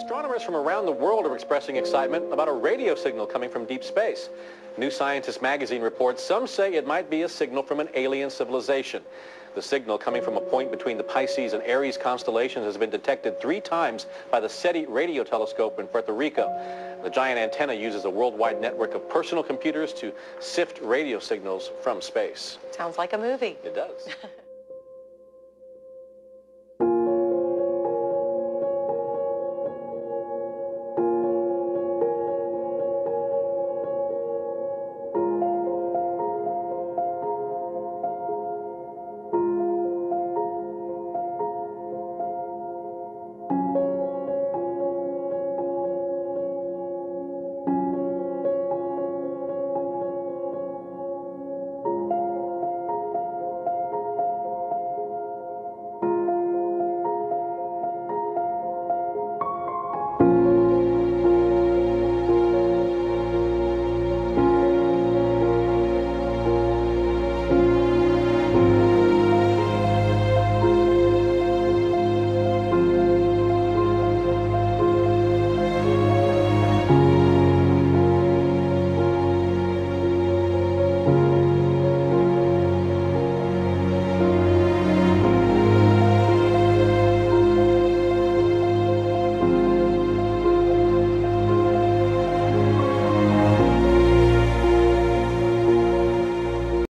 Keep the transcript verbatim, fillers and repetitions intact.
Astronomers from around the world are expressing excitement about a radio signal coming from deep space. New Scientist magazine reports some say it might be a signal from an alien civilization. The signal coming from a point between the Pisces and Aries constellations has been detected three times by the SETI radio telescope in Puerto Rico. The giant antenna uses a worldwide network of personal computers to sift radio signals from space. Sounds like a movie. It does.